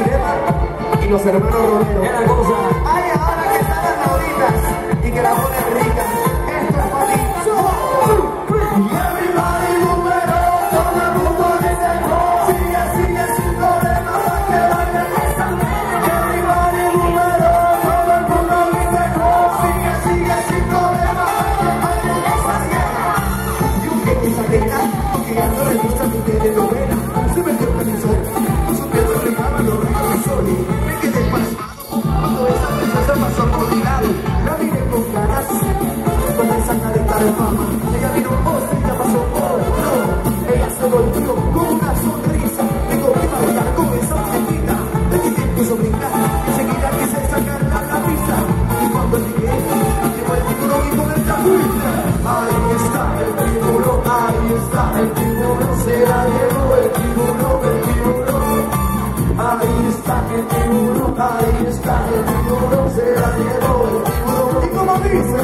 Cinema y los hermanos Romero. Es la cosa. Ay, ahora que están las Mauritas y que la ponen rica. Esto es para ti. Y everybody número, todo el mundo dice sigue, sigue sin problema para que bailen esta mierda. Everybody número, todo el mundo dice sigue, sigue sin problema para que bailen esta mierda. Y un que esa nena, que ya no le gusta mi telenovela, se metió en el sol, su pelo rimaba los ríos del sol. Me quedé pasmado cuando esa princesa pasó por mi lado. La miré con ganas, con esa careta de fama. Ella vino, oh, sí, ya pasó, oh, no. Ella se volvió con una sonrisa. Digo, iba a bailar con esa muñequita. De mi tiempo hizo brincar, enseguida quise sacarla la pista. Y cuando llegué, llegó el tiburón y con el tapulta. Ahí está el tiburón, ahí está el tiburón. Se la llevó el tiburón, el tiburón. Ahí está el tiburón, ahí está el tiburón. Se la llevó el tiburón. ¿Y cómo dice?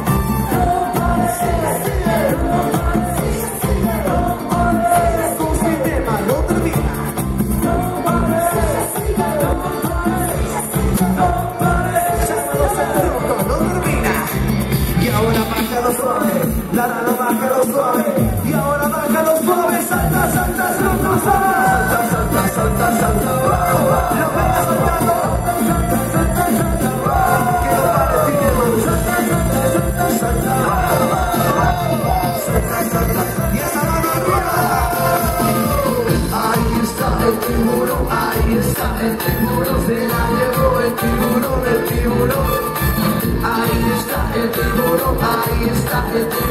Con Cinema no termina. No termina. Y ahora bájalo suave, la bájalo suave. Y ahora bájalo suave, salta, salta, salta, salta, salta, salta, salta, lo venga soltando, salta, salta, salta, que no pare Cinema, salta, salta, salta, salta, salta, salta, y esa mano arriba. Ahí está el tiburón, ahí está el tiburón, se la llevó el tiburón, el tiburón. Ahí está el tiburón, ahí está el tiburón.